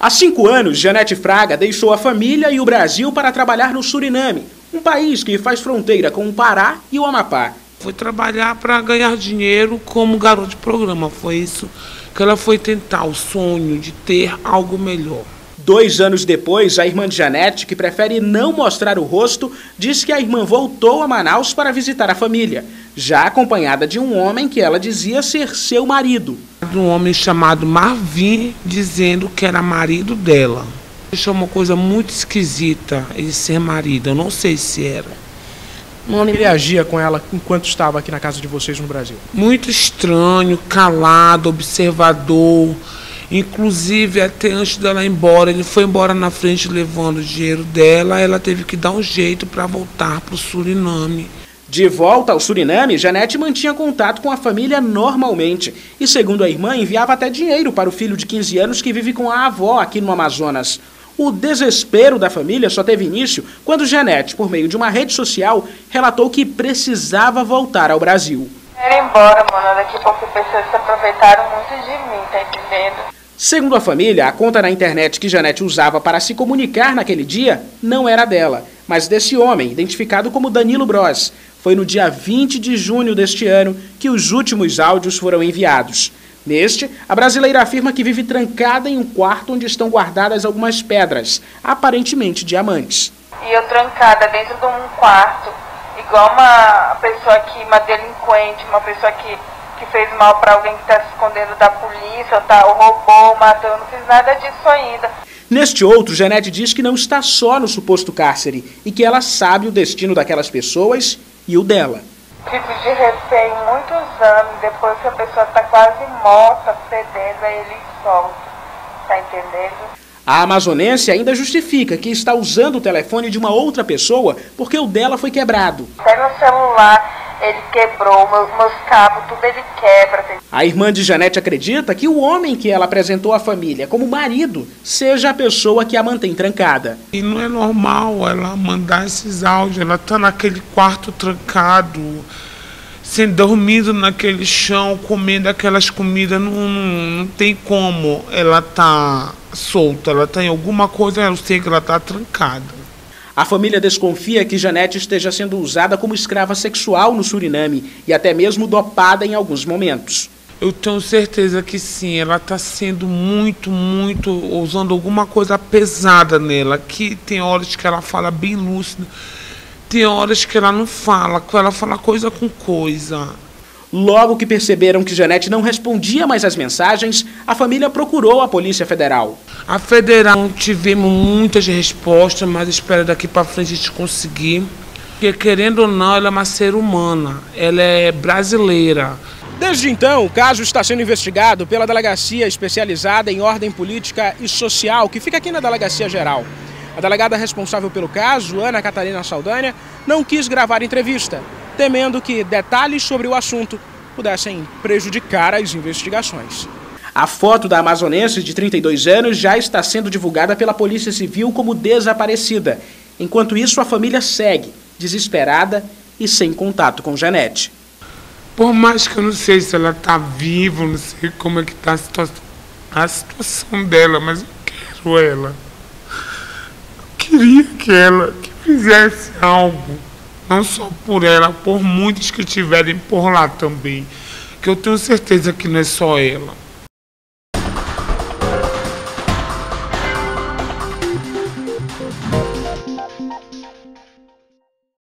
Há 5 anos, Janete Fraga deixou a família e o Brasil para trabalhar no Suriname, um país que faz fronteira com o Pará e o Amapá. Foi trabalhar para ganhar dinheiro como garota de programa. Foi isso que ela foi tentar, o sonho de ter algo melhor. 2 anos depois, a irmã de Janete, que prefere não mostrar o rosto, diz que a irmã voltou a Manaus para visitar a família, já acompanhada de um homem que ela dizia ser seu marido. Um homem chamado Marvin, dizendo que era marido dela. Isso é uma coisa muito esquisita, ele ser marido, eu não sei se era. Ele agia com ela enquanto estava aqui na casa de vocês no Brasil? Muito estranho, calado, observador. Inclusive, até antes dela ir embora, ele foi embora na frente levando o dinheiro dela. Ela teve que dar um jeito para voltar para o Suriname. De volta ao Suriname, Janete mantinha contato com a família normalmente. E, segundo a irmã, enviava até dinheiro para o filho de 15 anos que vive com a avó aqui no Amazonas. O desespero da família só teve início quando Janete, por meio de uma rede social, relatou que precisava voltar ao Brasil. Quero ir embora, mano, daqui a pouco pessoas se aproveitaram muito de mim, tá entendendo? Segundo a família, a conta na internet que Janete usava para se comunicar naquele dia não era dela, mas desse homem, identificado como Danilo Bros. Foi no dia 20 de junho deste ano que os últimos áudios foram enviados. Neste, a brasileira afirma que vive trancada em um quarto onde estão guardadas algumas pedras, aparentemente diamantes. E eu trancada dentro de um quarto, igual uma delinquente, uma pessoa que fez mal para alguém que está se escondendo da polícia, ou roubou, matou, eu não fiz nada disso ainda. Neste outro, Janete diz que não está só no suposto cárcere e que ela sabe o destino daquelas pessoas e o dela. Fico de refém muitos anos, depois que a pessoa está quase morta, fedendo, aí ele solta, tá entendendo? A amazonense ainda justifica que está usando o telefone de uma outra pessoa porque o dela foi quebrado. Até meu celular ele quebrou, meus cabos, tudo ele quebra. A irmã de Janete acredita que o homem que ela apresentou à família como marido seja a pessoa que a mantém trancada. E não é normal ela mandar esses áudios, ela tá naquele quarto trancado, sem dormindo naquele chão, comendo aquelas comidas, não tem como ela tá solta, ela tá em alguma coisa, eu sei que ela tá trancada. A família desconfia que Janete esteja sendo usada como escrava sexual no Suriname e até mesmo dopada em alguns momentos. Eu tenho certeza que sim, ela está sendo muito, usando alguma coisa pesada nela, que tem horas que ela fala bem lúcida, tem horas que ela não fala, que ela fala coisa com coisa. Logo que perceberam que Janete não respondia mais às mensagens, a família procurou a Polícia Federal. A Federal não tivemos muitas respostas, mas espero daqui para frente a gente conseguir. Porque querendo ou não, ela é uma ser humana, ela é brasileira. Desde então, o caso está sendo investigado pela Delegacia Especializada em Ordem Política e Social, que fica aqui na Delegacia Geral. A delegada responsável pelo caso, Ana Catarina Saldanha, não quis gravar entrevista, temendo que detalhes sobre o assunto pudessem prejudicar as investigações. A foto da amazonense de 32 anos já está sendo divulgada pela Polícia Civil como desaparecida. Enquanto isso, a família segue, desesperada e sem contato com Janete. Por mais que eu não sei se ela está viva, não sei como é que está a situação dela, mas eu quero ela. Eu queria que ela fizesse algo. Não só por ela, por muitos que estiverem por lá também. Que eu tenho certeza que não é só ela.